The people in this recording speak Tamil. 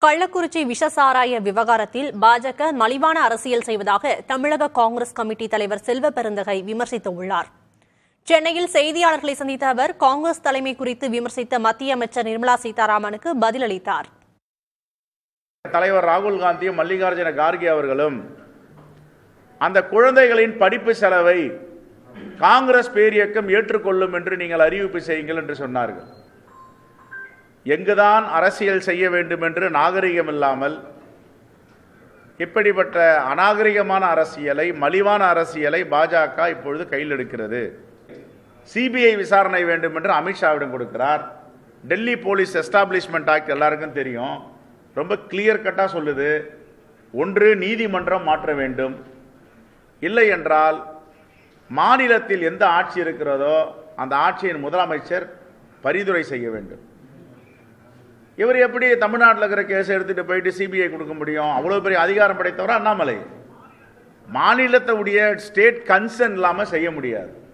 கள்ளக்குறிச்சி விஷசாராய விவகாரத்தில் பாஜக மலிவான அரசியல் செய்வதாக தமிழக காங்கிரஸ் கமிட்டி தலைவர் செல்வ பெருந்தகை விமர்சித்துள்ளார். சென்னையில் செய்தியாளர்களை சந்தித்த அவர் காங்கிரஸ் தலைமை குறித்து விமர்சித்த மத்திய அமைச்சர் நிர்மலா சீதாராமனுக்கு பதிலளித்தார். தலைவர் ராகுல் காந்தியும் மல்லிகார்ஜுன கார்கே அவர்களும் அந்த குழந்தைகளின் படிப்பு செலவை காங்கிரஸ் பேரியக்கம் ஏற்றுக்கொள்ளும் என்று நீங்கள் அறிவிப்பு செய்யுங்கள் என்று சொன்னார்கள். எங்குதான் அரசியல் செய்ய வேண்டும் என்று நாகரிகம் இல்லாமல் இப்படிப்பட்ட அநாகரிகமான அரசியலை, மலிவான அரசியலை பாஜக இப்பொழுது கையில் எடுக்கிறது. சிபிஐ விசாரணை வேண்டும் என்று அமித்ஷாவிடம் கொடுக்கிறார். டெல்லி போலீஸ் எஸ்டாப்ளிஷ்மெண்ட் ஆக்ட் எல்லாருக்கும் தெரியும், ரொம்ப கிளியர் கட்டாக சொல்லுது. ஒன்று நீதிமன்றம் மாற்ற வேண்டும், இல்லை என்றால் மாநிலத்தில் எந்த ஆட்சி இருக்கிறதோ அந்த ஆட்சியின் முதலமைச்சர் பரிந்துரை செய்ய வேண்டும். இவர் எப்படி தமிழ்நாட்டில் இருக்கிற கேஸ் எடுத்துட்டு போயிட்டு சிபிஐ கொடுக்க முடியும்? அவ்வளோ பெரிய அதிகாரம் படைத்தவரா அண்ணாமலை? மாநிலத்துடைய ஸ்டேட் கன்சர்ன் இல்லாமல் செய்ய முடியாது.